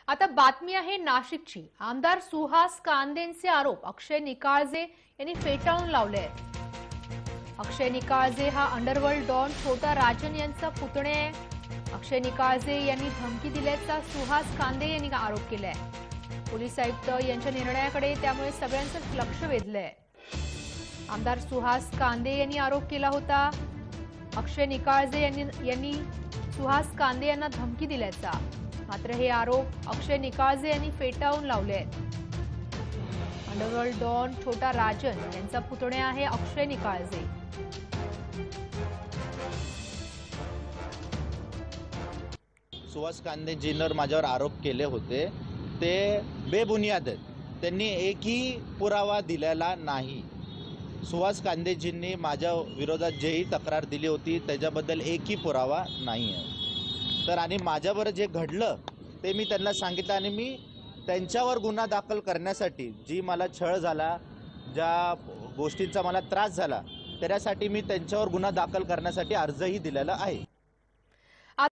आता बातमी आहे नाशिकची। आमदार सुहास कांदेंचे आरोप अक्षय निकाळजे यांनी फेटाळून लावले आहेत। अक्षय निकाळजे हा अंडरवर्ल्ड डॉन छोटा राजन यांचा पुतणे आहे। अक्षय निकाळजे यांनी धमकी दिल्याचा सुहास कांदे यांनी आरोप केलाय। पोलीस आयुक्त यांच्या निर्णयाकडे त्यामुळे सगळ्यांचं लक्ष वेधलंय। आमदार सुहास कांदे यांनी आरोप केला होता। अक्षय निकाळजे यांनी सुहास कांदे यांना धमकी दिल्याचा, मात्र हे आरोप अक्षय निकाळजे यांनी फेटाळून लावले आहेत। अंडरवर्ल्ड डॉन छोटा राजन यांचा पुतणे आहे अक्षय निकाळजे। सुहास कांदेजींवर माझ्यावर आरोप केले होते ते बेबुनियाद आहेत। त्यांनी एकही पुरावा दिलेला नाही। सुहास कांदेजींनी माझ्या विरोधात जेही तक्रार दिली होती त्याच्याबद्दल एकही पुरावा नाही आहे। तर आणि माझ्यावर जे घडलं ते मी त्यांना सांगितलं आणि मी त्यांच्यावर गुन्हा दाखल करण्यासाठी जी मला छळ झाला, ज्या गोष्टींचा मला त्रास झाला, त्यासाठी मी त्यांच्यावर गुन्हा दाखल करण्यासाठी अर्जही दिलेला आहे।